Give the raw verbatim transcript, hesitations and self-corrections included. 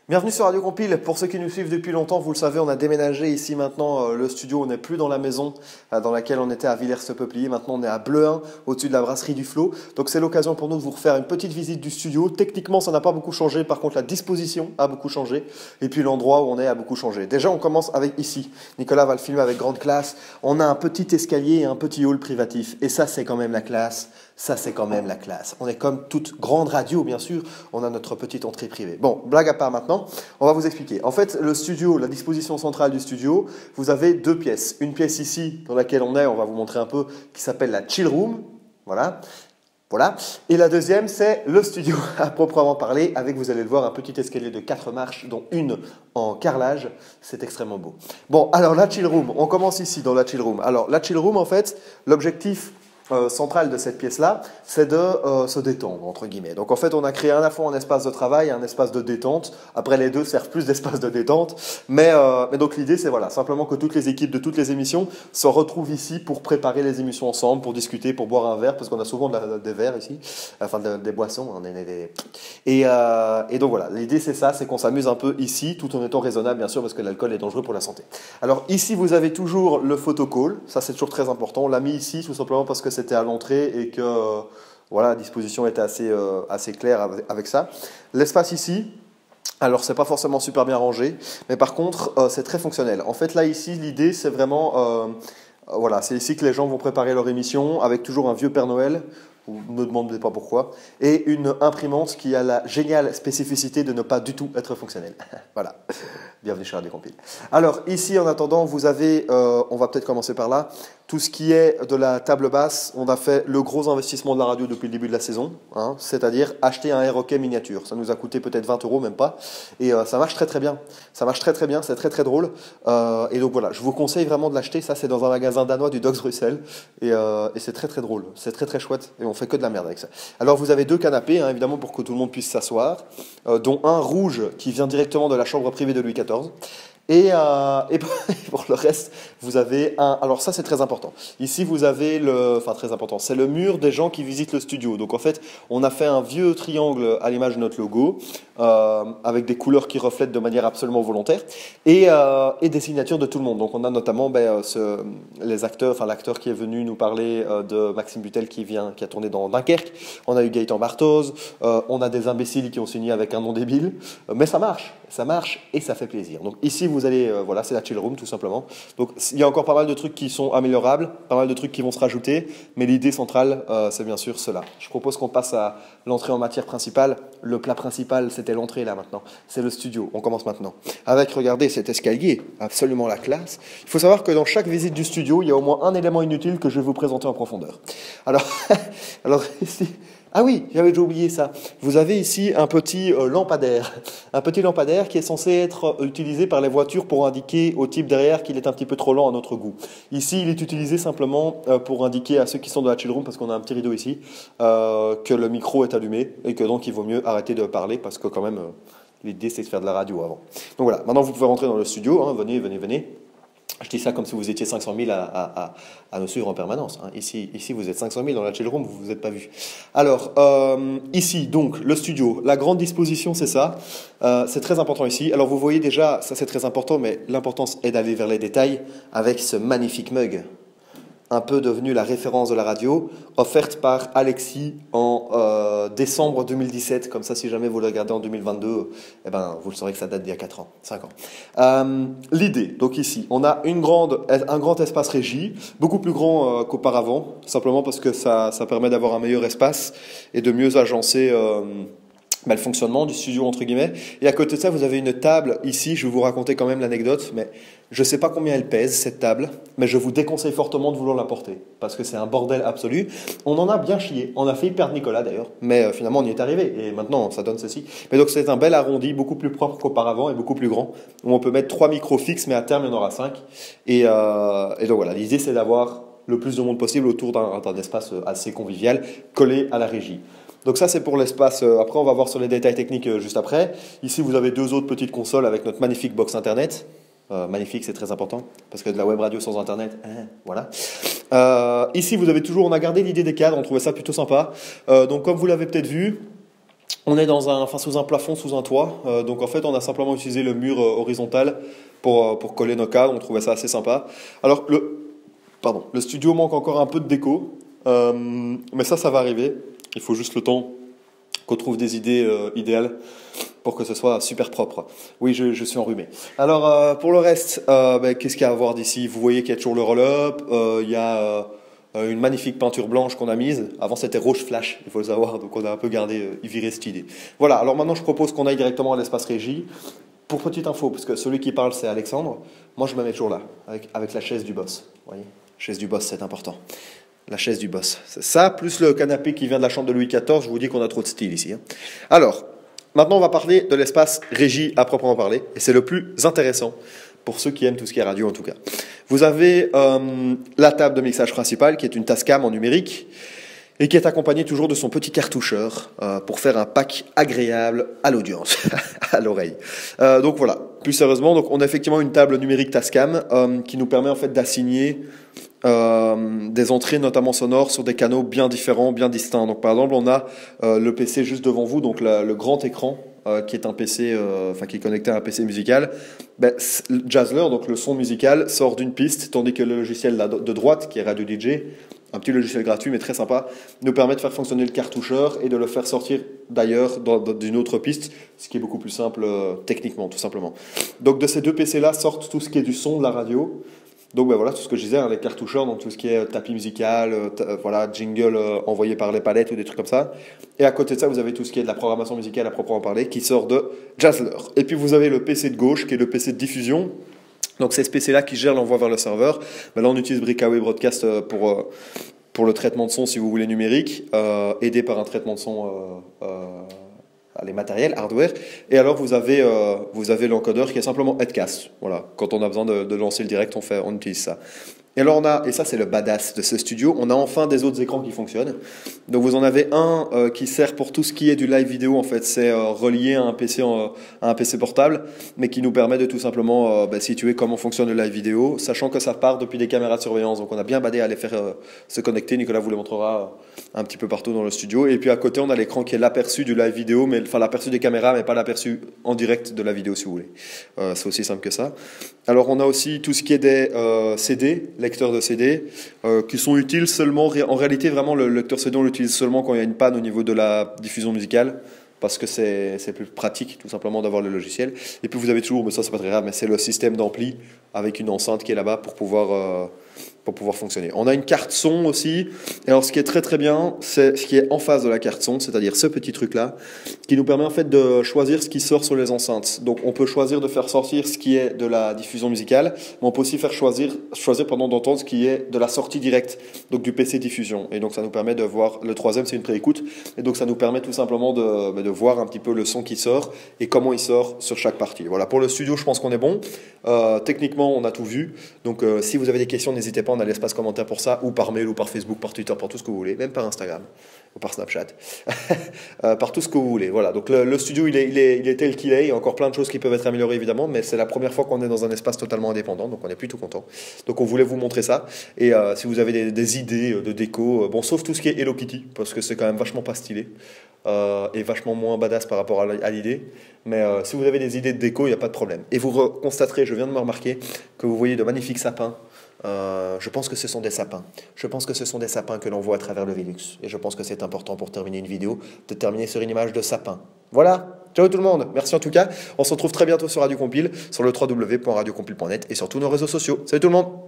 Bienvenue sur Radio Compile. Pour ceux qui nous suivent depuis longtemps, vous le savez, on a déménagé ici maintenant euh, le studio. On n'est plus dans la maison euh, dans laquelle on était à Villers-le-Peuplier. Maintenant, on est à Bleuin, au-dessus de la brasserie du Flot. Donc, c'est l'occasion pour nous de vous refaire une petite visite du studio. Techniquement, ça n'a pas beaucoup changé. Par contre, la disposition a beaucoup changé. Et puis, l'endroit où on est a beaucoup changé. Déjà, on commence avec ici. Nicolas va le filmer avec grande classe. On a un petit escalier et un petit hall privatif. Et ça, c'est quand même la classe. Ça, c'est quand même la classe. On est comme toute grande radio, bien sûr. On a notre petite entrée privée. Bon, blague à part maintenant, on va vous expliquer. En fait, le studio, la disposition centrale du studio, vous avez deux pièces. Une pièce ici, dans laquelle on est, on va vous montrer un peu, qui s'appelle la chill room. Voilà. Voilà. Et la deuxième, c'est le studio à proprement parler, avec, vous allez le voir, un petit escalier de quatre marches, dont une en carrelage. C'est extrêmement beau. Bon, alors la chill room, on commence ici, dans la chill room. Alors, la chill room, en fait, l'objectif Euh, centrale de cette pièce-là, c'est de euh, se détendre, entre guillemets. Donc en fait, on a créé à la fois un espace de travail et un espace de détente. Après, les deux servent plus d'espace de détente. Mais, euh, mais donc l'idée, c'est voilà, simplement que toutes les équipes de toutes les émissions se retrouvent ici pour préparer les émissions ensemble, pour discuter, pour boire un verre, parce qu'on a souvent de la, des verres ici, enfin de, des boissons. On est des... et, euh, et donc voilà, l'idée c'est ça, c'est qu'on s'amuse un peu ici, tout en étant raisonnable, bien sûr, parce que l'alcool est dangereux pour la santé. Alors ici, vous avez toujours le photocall. Ça, c'est toujours très important. On l'a mis ici, tout simplement parce que c'était à l'entrée et que euh, voilà, la disposition était assez, euh, assez claire avec, avec ça. L'espace ici, alors c'est pas forcément super bien rangé, mais par contre euh, c'est très fonctionnel. En fait là ici l'idée c'est vraiment, euh, voilà, c'est ici que les gens vont préparer leur émission avec toujours un vieux Père Noël. Ou ne demandez pas pourquoi, et une imprimante qui a la géniale spécificité de ne pas du tout être fonctionnelle. Voilà, bienvenue chez Radio Compile. Alors ici en attendant, vous avez, euh, on va peut-être commencer par là, tout ce qui est de la table basse. On a fait le gros investissement de la radio depuis le début de la saison, hein, c'est-à-dire acheter un air hockey miniature. Ça nous a coûté peut-être vingt euros, même pas, et euh, ça marche très très bien. Ça marche très très bien, c'est très très drôle, euh, et donc voilà, je vous conseille vraiment de l'acheter. Ça c'est dans un magasin danois du Dogs Bruxelles, et, euh, et c'est très très drôle, c'est très très chouette, et on fait que de la merde avec ça. Alors vous avez deux canapés, hein, évidemment, pour que tout le monde puisse s'asseoir, euh, dont un rouge qui vient directement de la chambre privée de Louis quatorze. Et, euh, et pour le reste, vous avez un... Alors ça, c'est très important. Ici, vous avez le... Enfin, très important. C'est le mur des gens qui visitent le studio. Donc en fait, on a fait un vieux triangle à l'image de notre logo, euh, avec des couleurs qui reflètent de manière absolument volontaire, et, euh, et des signatures de tout le monde. Donc on a notamment ben, ce, les acteurs, enfin l'acteur qui est venu nous parler euh, de Maxime Butel qui, vient, qui a tourné dans Dunkerque. On a eu Gaëtan Barthoz. Euh, on a des imbéciles qui ont signé avec un nom débile. Euh, mais ça marche. Ça marche et ça fait plaisir. Donc ici, vous allez, euh, voilà, c'est la chill room tout simplement. Donc il y a encore pas mal de trucs qui sont améliorables, pas mal de trucs qui vont se rajouter, mais l'idée centrale, euh, c'est bien sûr cela. Je propose qu'on passe à l'entrée en matière principale. Le plat principal, c'était l'entrée là maintenant. C'est le studio. On commence maintenant. Avec, regardez, cet escalier, absolument la classe. Il faut savoir que dans chaque visite du studio, il y a au moins un élément inutile que je vais vous présenter en profondeur. Alors, alors ici... Ah oui, j'avais déjà oublié ça. Vous avez ici un petit euh, lampadaire. Un petit lampadaire qui est censé être utilisé par les voitures pour indiquer au type derrière qu'il est un petit peu trop lent à notre goût. Ici, il est utilisé simplement euh, pour indiquer à ceux qui sont dans la chill room, parce qu'on a un petit rideau ici, euh, que le micro est allumé et que donc il vaut mieux arrêter de parler parce que quand même, euh, l'idée c'est de faire de la radio avant. Donc voilà, maintenant vous pouvez rentrer dans le studio, hein, venez, venez, venez. Je dis ça comme si vous étiez cinq cent mille à, à, à, à nous suivre en permanence. Hein. Ici, ici, vous êtes cinq cent mille dans la chill room, vous ne vous êtes pas vu. Alors, euh, ici, donc, le studio. La grande disposition, c'est ça. Euh, c'est très important ici. Alors, vous voyez déjà, ça c'est très important, mais l'importance est d'aller vers les détails avec ce magnifique mug. Un peu devenu la référence de la radio, offerte par Alexis en euh, décembre deux mille dix-sept. Comme ça, si jamais vous le regardez en deux mille vingt-deux, eh ben, vous le saurez que ça date d'il y a quatre ans, cinq ans. Euh, L'idée, donc ici, on a une grande, un grand espace régie, beaucoup plus grand euh, qu'auparavant, simplement parce que ça, ça permet d'avoir un meilleur espace et de mieux agencer... Euh, Bah, le fonctionnement du studio entre guillemets. Et à côté de ça, vous avez une table ici. Je vais vous raconter quand même l'anecdote, mais je ne sais pas combien elle pèse cette table, mais je vous déconseille fortement de vouloir la porter parce que c'est un bordel absolu. On en a bien chié. On a failli perdre Nicolas d'ailleurs, mais euh, finalement on y est arrivé et maintenant ça donne ceci. Mais donc c'est un bel arrondi, beaucoup plus propre qu'auparavant et beaucoup plus grand, où on peut mettre trois micros fixes, mais à terme il y en aura cinq. Et, euh, et donc voilà, l'idée c'est d'avoir le plus de monde possible autour d'un, d'un espace assez convivial, collé à la régie. Donc ça, c'est pour l'espace. Après, on va voir sur les détails techniques juste après. Ici, vous avez deux autres petites consoles avec notre magnifique box Internet. Euh, magnifique, c'est très important, parce que de la web radio sans Internet, hein, voilà. Euh, ici, vous avez toujours, on a gardé l'idée des cadres, on trouvait ça plutôt sympa. Euh, donc, comme vous l'avez peut-être vu, On est dans un, enfin, sous un plafond, sous un toit. Euh, donc en fait, on a simplement utilisé le mur euh, horizontal pour, euh, pour coller nos cadres. On trouvait ça assez sympa. Alors, le, pardon, le studio manque encore un peu de déco. Euh, mais ça, ça va arriver. Il faut juste le temps qu'on trouve des idées euh, idéales pour que ce soit super propre. Oui, je, je suis enrhumé. Alors, euh, pour le reste, euh, ben, qu'est-ce qu'il y a à voir d'ici? Vous voyez qu'il y a toujours le roll-up. Euh, il y a... Euh, Euh, une magnifique peinture blanche qu'on a mise. Avant, c'était rouge flash, il faut le savoir, donc on a un peu gardé, euh, viré cette idée. Voilà, alors maintenant, je propose qu'on aille directement à l'espace régie. Pour petite info, parce que celui qui parle, c'est Alexandre, moi, je me mets toujours là, avec, avec la chaise du boss. Vous voyez, chaise du boss, c'est important. La chaise du boss. C'est ça, plus le canapé qui vient de la chambre de Louis quatorze, je vous dis qu'on a trop de style ici. Hein. Alors, maintenant, on va parler de l'espace régie à proprement parler, et c'est le plus intéressant, pour ceux qui aiment tout ce qui est radio en tout cas. Vous avez euh, la table de mixage principale qui est une Tascam en numérique et qui est accompagnée toujours de son petit cartoucheur euh, pour faire un pack agréable à l'audience, à l'oreille. Euh, donc voilà, plus sérieusement, donc on a effectivement une table numérique Tascam euh, qui nous permet en fait d'assigner euh, des entrées notamment sonores sur des canaux bien différents, bien distincts. Donc par exemple, on a euh, le P C juste devant vous, donc la, le grand écran. Euh, qui est un P C, euh, enfin qui est connecté à un P C musical, ben, Jazzler, donc le son musical, sort d'une piste, tandis que le logiciel de droite, qui est Radio D J, un petit logiciel gratuit mais très sympa, nous permet de faire fonctionner le cartoucheur et de le faire sortir d'ailleurs d'une autre piste, ce qui est beaucoup plus simple euh, techniquement, tout simplement. Donc de ces deux P C-là sortent tout ce qui est du son de la radio. Donc ben voilà, tout ce que je disais, hein, les cartoucheurs, donc tout ce qui est tapis musical, euh, euh, voilà, jingle euh, envoyé par les palettes ou des trucs comme ça. Et à côté de ça, vous avez tout ce qui est de la programmation musicale à proprement parler, qui sort de Jazzler. Et puis vous avez le P C de gauche, qui est le P C de diffusion. Donc c'est ce P C-là qui gère l'envoi vers le serveur. Ben là, on utilise Breakaway Broadcast pour, euh, pour le traitement de son, si vous voulez, numérique, euh, aidé par un traitement de son... Euh, euh, les matériels, hardware, et alors vous avez, euh, vous avez l'encodeur qui est simplement headcast. Voilà, quand on a besoin de, de lancer le direct, on, fait, on utilise ça. Et alors on a, et ça c'est le badass de ce studio, on a enfin des autres écrans qui fonctionnent. Donc vous en avez un euh, qui sert pour tout ce qui est du live vidéo, en fait, c'est euh, relié à un P C, en, à un P C portable, mais qui nous permet de tout simplement euh, bah, situer comment fonctionne le live vidéo, sachant que ça part depuis des caméras de surveillance. Donc on a bien badé à les faire euh, se connecter. Nicolas vous les montrera euh, un petit peu partout dans le studio. Et puis à côté on a l'écran qui est l'aperçu du live vidéo, mais enfin l'aperçu des caméras, mais pas l'aperçu en direct de la vidéo si vous voulez. Euh, c'est aussi simple que ça. Alors on a aussi tout ce qui est des euh, C D, lecteurs de C D, euh, qui sont utiles seulement, en réalité vraiment le lecteur C D on l'utilise seulement quand il y a une panne au niveau de la diffusion musicale, parce que c'est, c'est plus pratique tout simplement d'avoir le logiciel. Et puis vous avez toujours, mais ça c'est pas très grave, mais c'est le système d'ampli avec une enceinte qui est là-bas pour pouvoir... Euh, pour pouvoir fonctionner. On a une carte son aussi. Et alors ce qui est très très bien, c'est ce qui est en face de la carte son, c'est-à-dire ce petit truc-là, qui nous permet en fait de choisir ce qui sort sur les enceintes. Donc on peut choisir de faire sortir ce qui est de la diffusion musicale, mais on peut aussi faire choisir, choisir pardon, d'entendre ce qui est de la sortie directe, donc du P C diffusion. Et donc ça nous permet de voir, le troisième c'est une préécoute, et donc ça nous permet tout simplement de, de voir un petit peu le son qui sort et comment il sort sur chaque partie. Voilà, pour le studio je pense qu'on est bon. Euh, techniquement on a tout vu, donc euh, si vous avez des questions n'hésitez pas, on a l'espace commentaire pour ça, ou par mail, ou par Facebook, par Twitter, par tout ce que vous voulez, même par Instagram, ou par Snapchat, euh, par tout ce que vous voulez. Voilà, donc le, le studio, il est, il, est, il est tel qu'il est, il y a encore plein de choses qui peuvent être améliorées évidemment, mais c'est la première fois qu'on est dans un espace totalement indépendant, donc on est plutôt content. Donc on voulait vous montrer ça, et euh, si vous avez des, des idées de déco, euh, bon, sauf tout ce qui est Hello Kitty, parce que c'est quand même vachement pas stylé, euh, et vachement moins badass par rapport à l'idée, mais euh, si vous avez des idées de déco, il n'y a pas de problème. Et vous constaterez, je viens de me remarquer, que vous voyez de magnifiques sapins. Euh, je pense que ce sont des sapins. Je pense que ce sont des sapins que l'on voit à travers le Velux. Et je pense que c'est important pour terminer une vidéo, de terminer sur une image de sapin. Voilà, ciao tout le monde. Merci en tout cas. On se retrouve très bientôt sur Radio Compile, sur le w w w point radio compile point net et sur tous nos réseaux sociaux. Salut tout le monde.